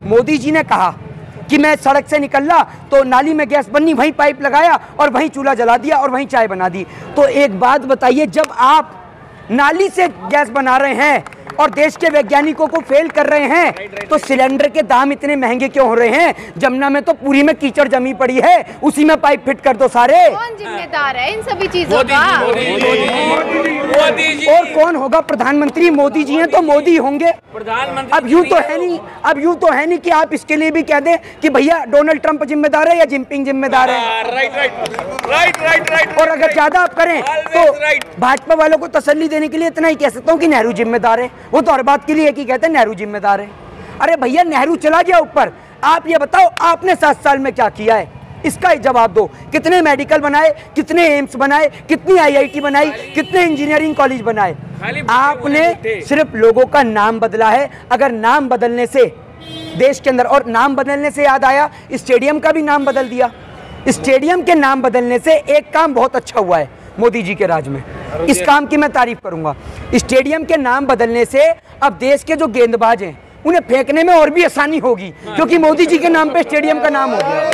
मोदी जी ने कहा कि मैं सड़क से निकला तो नाली में गैस बननी, वहीं पाइप लगाया और वहीं चूल्हा जला दिया और वहीं चाय बना दी। तो एक बात बताइए, जब आप नाली से गैस बना रहे हैं और देश के वैज्ञानिकों को फेल कर रहे हैं, तो सिलेंडर के दाम इतने महंगे क्यों हो रहे हैं? जमुना में तो पूरी में कीचड़ जमी पड़ी है, उसी में पाइप फिट कर दो सारे। कौन जिम्मेदार है इन सभी चीजों का? मोदी जी। और कौन होगा? प्रधानमंत्री मोदी जी हैं तो मोदी होंगे। प्रधानमंत्री अब यूं तो है नहीं कि आप इसके लिए भी कह दें कि भैया डोनाल्ड ट्रंप जिम्मेदार है या जिनपिंग जिम्मेदार है। राइट। और अगर ज्यादा आप करें तो भाजपा वालों को तसल्ली देने के लिए इतना ही कह सकता हूँ कि नेहरू जिम्मेदार है। वो तो हर बात के लिए एक ही कहते हैं नेहरू जिम्मेदार है। अरे भैया नेहरू चला गया ऊपर, आप ये बताओ आपने 7 साल में क्या किया है, इसका ही जवाब दो। कितने मेडिकल बनाए, कितने एम्स बनाए, कितनी IIT बनाई, कितने इंजीनियरिंग कॉलेज बनाए? आपने सिर्फ लोगों का नाम बदला है। अगर नाम बदलने से देश के अंदर, और नाम बदलने से याद आया, स्टेडियम का भी नाम बदल दिया। स्टेडियम के नाम बदलने से एक काम बहुत अच्छा हुआ है मोदी जी के राज में, इस काम की मैं तारीफ करूंगा। स्टेडियम के नाम बदलने से अब देश के जो गेंदबाज हैं उन्हें फेंकने में और भी आसानी होगी, क्योंकि मोदी जी के नाम पे स्टेडियम का नाम हो गया।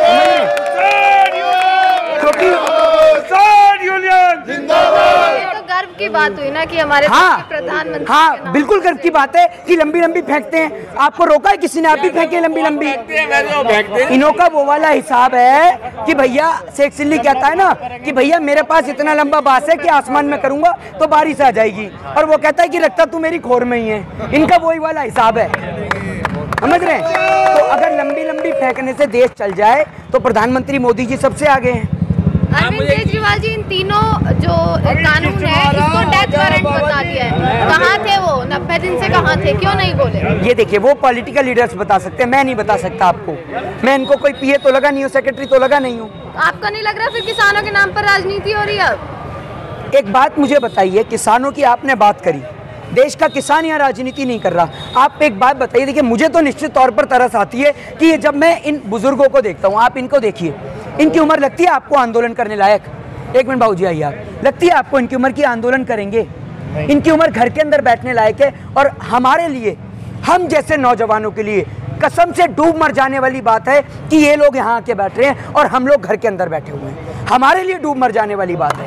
ये तो गर्व की बात हुई ना कि हमारे प्रधानमंत्री। हाँ, बिल्कुल गर्व की बात है कि लंबी लंबी फेंकते हैं। आपको रोका है किसी ने? आप भी फेंके लंबी लंबी। इन्हों का वो वाला हिसाब है कि भैया, शेख सिल्ली कहता है ना कि भैया मेरे पास इतना लंबा बांस है कि आसमान में करूंगा तो बारिश आ जाएगी, और वो कहता है कि रखता तू मेरी खोर में ही है। इनका वही वाला हिसाब है, समझ रहे हैं? तो अगर लंबी लंबी फेंकने से देश चल जाए तो प्रधानमंत्री मोदी जी सबसे आगे हैं। अरविंद केजरीवाल जी, इन तीनों जो कानून है इसको डेथ वारंट बता दिया है। कहाँ थे वो 90 दिन से? कहाँ थे, क्यों नहीं बोले? ये देखिए, वो पॉलिटिकल लीडर्स बता सकते हैं, मैं नहीं बता सकता आपको। मैं इनको कोई PA तो लगा नहीं हूँ, सेक्रेटरी तो लगा नहीं हूँ। आपको नहीं लग रहा फिर किसानों के नाम पर राजनीति हो रही है अब? एक बात मुझे बताइए, किसानों की आपने बात करी, देश का किसान यहाँ राजनीति नहीं कर रहा। आप एक बात बताइए, देखिए मुझे तो निश्चित तौर पर तरस आती है कि जब मैं इन बुजुर्गों को देखता हूँ, आप इनको देखिए, इनकी उम्र लगती है आपको आंदोलन करने लायक? एक मिनट बाबूजी आइए, आप लगती है आपको इनकी उम्र की आंदोलन करेंगे? इनकी उम्र घर के अंदर बैठने लायक है। और हमारे लिए, हम जैसे नौजवानों के लिए कसम से डूब मर जाने वाली बात है कि ये लोग यहाँ आके बैठ रहे हैं और हम लोग घर के अंदर बैठे हुए हैं। हमारे लिए डूब मर जाने वाली बात है।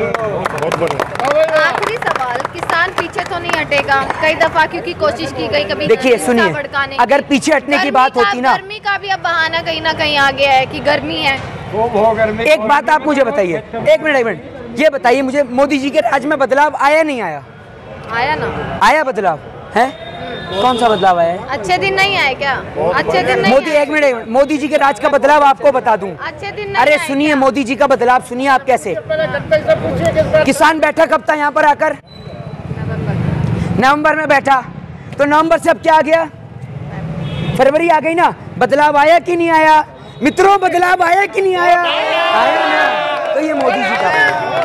आखिरी सवाल, किसान पीछे तो नहीं हटेगा? कई दफा क्योंकि कोशिश की गई, कभी देखिए सुनिए, अगर पीछे हटने की बात होती ना, गर्मी का भी अब बहाना कहीं ना कहीं आ गया है कि गर्मी है। एक बात आप मुझे बताइए, एक मिनट, ये बताइए मुझे, मोदी जी के राज में बदलाव आया नहीं आया? आया ना? आया बदलाव है? कौन सा बदलाव आया है? अच्छे दिन नहीं आए क्या? अच्छे दिन नहीं मोदी, एक मिनट, मोदी जी के राज का बदलाव आपको बता दूं। अच्छे दिन नहीं। अरे सुनिए, मोदी जी का बदलाव सुनिए आप कैसे। किसान बैठा कब था यहाँ पर आकर? नवंबर में बैठा, तो नवंबर से अब क्या आ गया? फरवरी आ गई ना। बदलाव आया कि नहीं आया मित्रों? बदलाव आया कि नहीं आया? आया ना। तो ये मोदी जी का